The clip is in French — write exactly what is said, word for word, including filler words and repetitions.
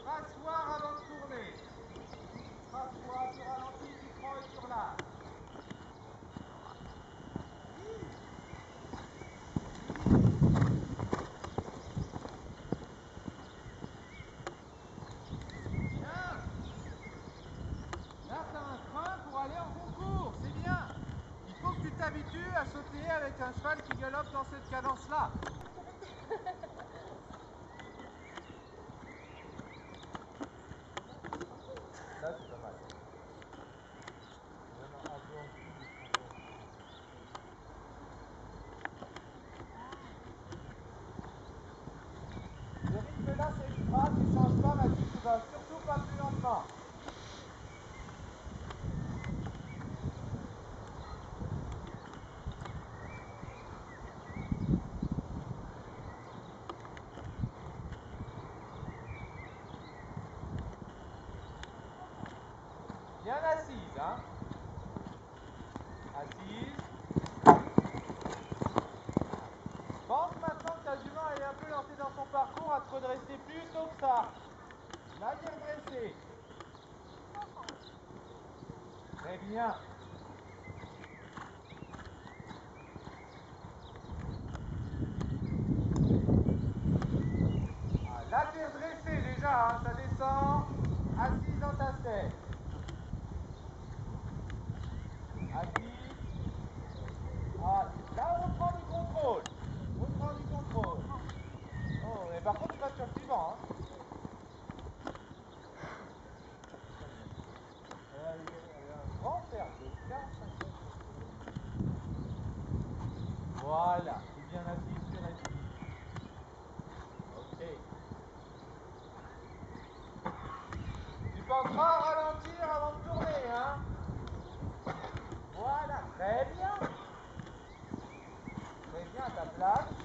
S'asseoir avant de tourner. S'asseoir, tu ralentis, tu prends et tu relâches. Bien. Là, tu as un frein pour aller en concours, c'est bien. Il faut que tu t'habitues à sauter avec un cheval qui galope dans cette cadence-là. Là, c'est pas mal. Vraiment un peu en dessous du frein. Le rythme là, c'est extra, tu changes pas, Mathieu, tu vas surtout pas plus lentement. Bien assise, hein. Assise. Pense maintenant que ta jument elle est un peu lancée dans son parcours à te redresser plus tôt que ça. Là, il est redressé. Très bien. Ah, là, tu es redressé déjà, hein. Ça descend. Assise dans ta selle. Assise. Ah, là, on reprend du contrôle. On reprend du contrôle. Oh, mais par contre, tu vas sur le suivant, hein. Elle a un grand cercle de quarante-cinq. Voilà, c'est bien assis sur assis. Ok. Tu penseras à ralentir avant de tourner, hein. Voilà, très bien. Très bien à ta place.